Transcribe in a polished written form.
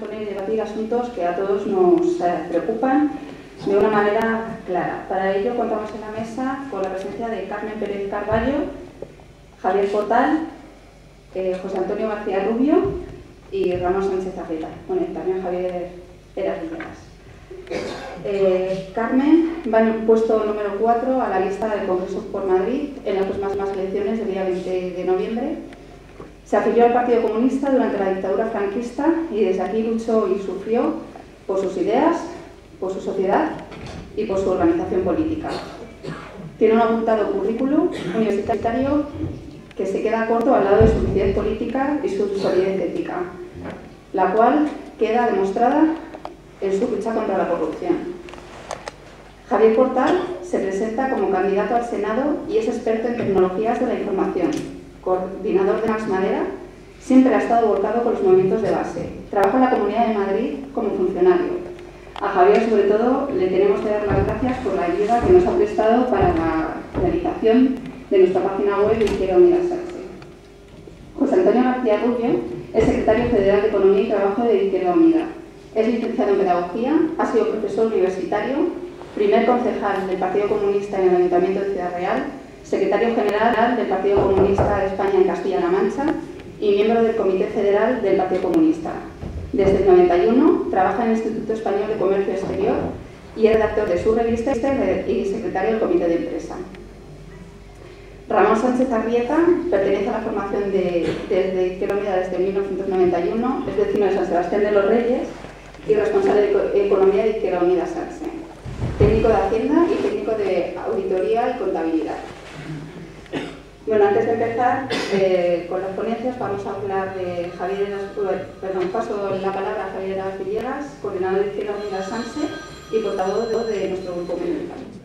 exponer y debatir asuntos que a todos nos preocupan de una manera clara. Para ello contamos en la mesa con la presencia de Carmen Pérez Carballo, Javier Portal, José Antonio García Rubio y Ramón Sánchez Arrieta. Bueno, y también Javier Eras Villegas. Carmen va en el puesto número 4 a la lista del Congreso por Madrid en las próximas elecciones del día 20 de noviembre. Se afilió al Partido Comunista durante la dictadura franquista y desde aquí luchó y sufrió por sus ideas, por su sociedad y por su organización política. Tiene un abultado currículum universitario que se queda corto al lado de su lucidez política y su solidez ética, la cual queda demostrada en su lucha contra la corrupción. Javier Portal se presenta como candidato al Senado y es experto en tecnologías de la información, coordinador de Max Madera, siempre ha estado volcado con los movimientos de base. Trabaja en la Comunidad de Madrid como funcionario. A Javier, sobre todo, le tenemos que dar las gracias por la ayuda que nos ha prestado para la realización de nuestra página web Izquierda Unida Sánchez. José Antonio García Rubio es secretario federal de Economía y Trabajo de Izquierda Unida. Es licenciado en Pedagogía, ha sido profesor universitario, primer concejal del Partido Comunista en el Ayuntamiento de Ciudad Real, secretario general del Partido Comunista de España en Castilla-La Mancha y miembro del Comité Federal del Partido Comunista. Desde el 91 trabaja en el Instituto Español de Comercio Exterior y es redactor de su revista y secretario del Comité de Empresa. Ramón Sánchez Arrieta pertenece a la formación de Izquierda Unida desde 1991, es vecino de San Sebastián de los Reyes y responsable de Economía de Izquierda Unida Sánchez, técnico de Hacienda y técnico de Auditoría y Contabilidad. Bueno, antes de empezar con las ponencias vamos a hablar de Javier Eras, paso la palabra a Javier Eras Villegas, coordinador de Izquierda Unida Sánchez y portavoz de nuestro grupo municipal.